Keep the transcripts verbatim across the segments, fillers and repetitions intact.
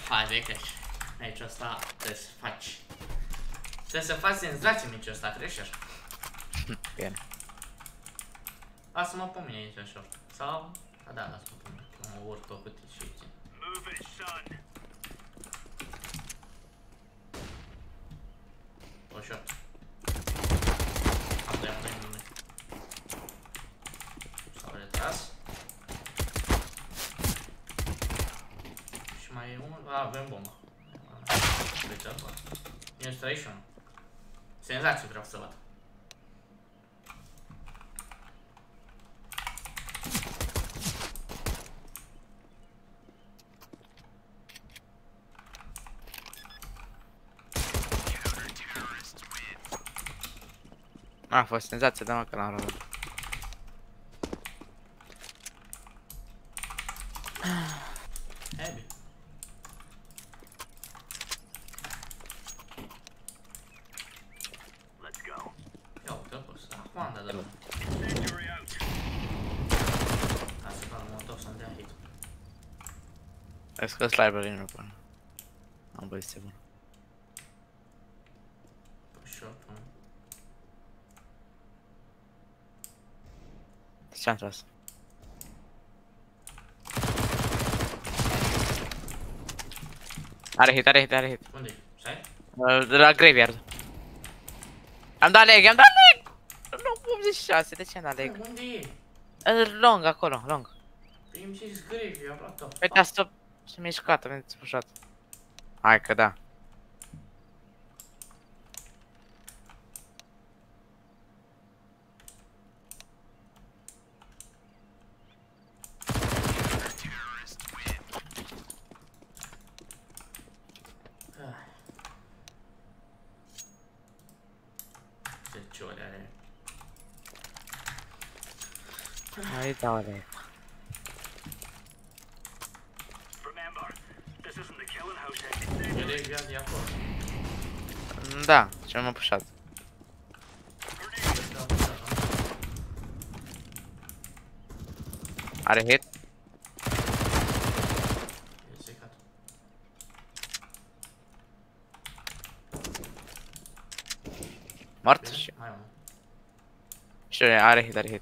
Hai, vecheș. Meciul ăsta trebuie să faci. Trebuie să faci senzație meciul ăsta, crește așa. Bine. Lasă-mă pe mine aici așa. Sau... Da, da, lasă-mă pe mine. Că mă urc pe câte și aici. Ușor. Am de-am de mine. S-au retras. Și mai e unul... A, avem bomba. Uite, bă. Ești trei și unu. Senzație vreau să văd. A fost senzație, da mă că l-am răbdat. Heavy. Ia uite, bă, acum am dat de la. Asta ca la motor să-mi dea hit. Ai scos library nu până. Am poziție bună. Ușor, până. Ce-am tras? Are hit, are hit, are hit. Unde-i? Stai? Uh, de la graveyard. Am dat leg, am dat leg! Nu, optzeci și șase, de ce am dat leg? Unde e? Uh, long, acolo, long. Păi îmi zis grave, i-am luat-o. Păi da, stop. Și mișcat, am spușat. Hai că da. Ce ore are? Hai dau leg. Grave e acolo. Da, ce m-a pușat. Are hit? E secat. Mort? Bine? Și Mai unul. și are hit, are hit.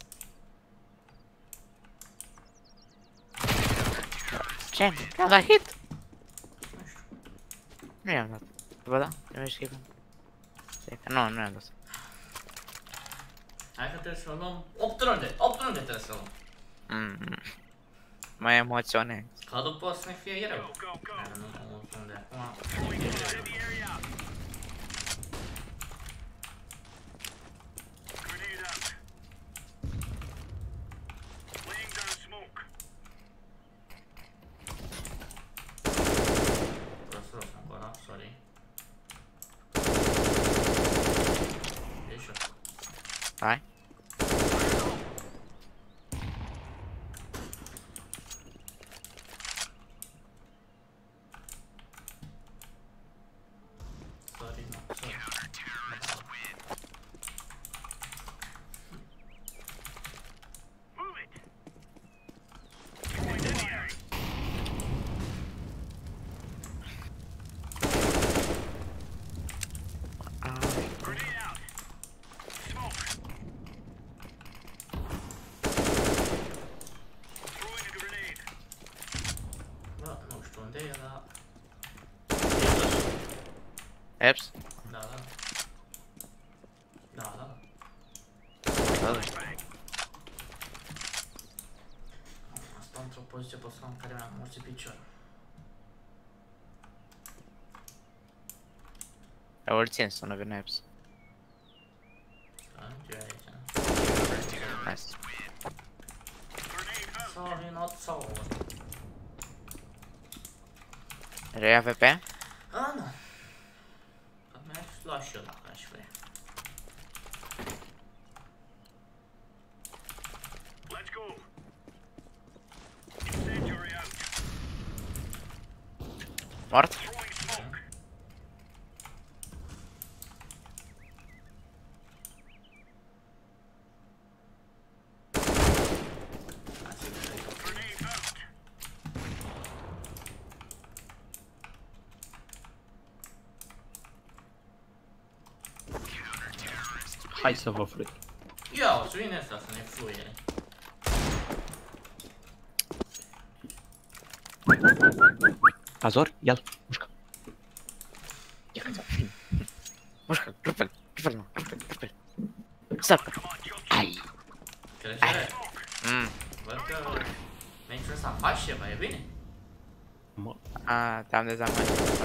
Ce? Mi-am dat hit? Nu știu. Nu i-am dat. Bă, da? Nu mi-ai schimbat. Nu, nu i-am dat. Hai că trebuie să luăm opt runde. opt runde trebuie să luăm. Mm. Mă emoționez. Ca după o să ne fie rău. Dar nu am opt runde acum. Ne fie rău. Prost rost acolo, sorry. E șor. Hai. Sorry, no, sorry. Bă, nu știu unde e, dar... Eps? Da, da. Da, da. Da, da. Asta într-o poziție pe scaun care mi-a morțit piciorul. Eu îl țin să nu vină Eps. Stai, ce e aici? Nice. Sorry, not sorry. Rei A V P? A, nu. Că mi-aș lua și eu dacă aș vrea. Mort? Hai să vă fluie. Ia, o să vine ăsta să ne fluiere. Azor, ia-l, mușcă. Mușcă, rupe-l, rupe-l, mă, rupe-l, rupe-l. Sar. Ai. Creștere. Mm. Văd că meciul ăsta faci ceva, e bine? Mă, A, te-am dezamăgit.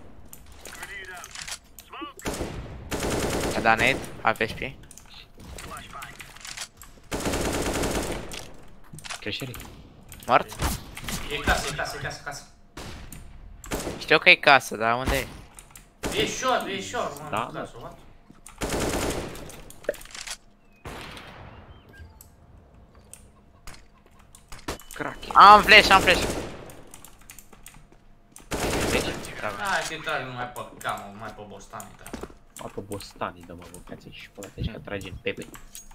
A dat nade, half H P. creștere. Mort? E casă, e casă, e casă, casă. Știu că e casă, dar unde e? E short, e short, mă, Da, în casă, what? Crack. Am flash, am flash. Hai că tragi numai pe camă, mai pe bostani, da. Mă, pe bostanii, dă-mă, băcați și pe ăla, că tragem pepe.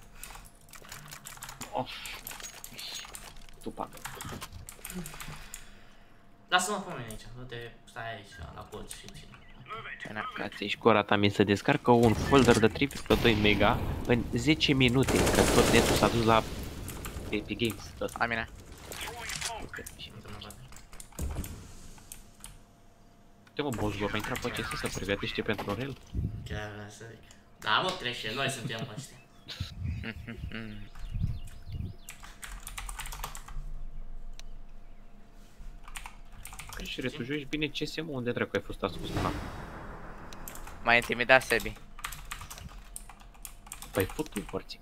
Of. Tu pacă. Lasă-mă pe mine aici, du-te, stai aici, la pod și ține. Băcați și gura ta mie să descarcă un folder de trei virgulă doi mega în zece minute, că tot netul s-a dus la Epic Games. Tot. La mine. Nu te mă bate. Uite mă, boss, vor mai intra pe C S să pregătește pentru rel? Chiar vreau să zic. Da, mă, trece, noi suntem ăștia. Creștere, tu joci bine C S, mă, unde dracu ai fost ascuns? Ha. M-a intimidat Sebi. Păi fut tu porții.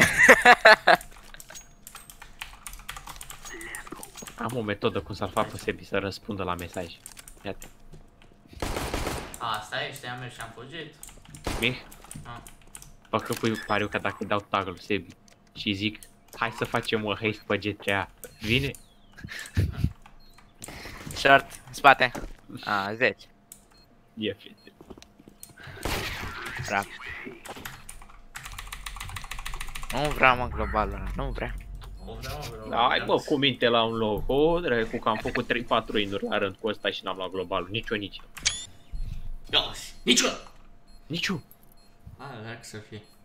Am o metodă cum să-l fac pe Sebi să răspundă la mesaj. Iată. A, asta e, știam eu și am fugit. Mih? Ah. Facă pui pariu că dacă dau tag lui Sebi și zic hai să facem o haste pe G T A, vine? Short, în spate. A, zece. E fete. Bravo. Nu vreau, mă, globalul, nu vreau. O vreau, vreau. Hai bă, cu minte la un loc. O, dracu, că am făcut trei patru win-uri la rând cu ăsta și n-am luat globalul. Nici eu, nici eu. Nici eu! Nici eu. Ah, dacă să fie.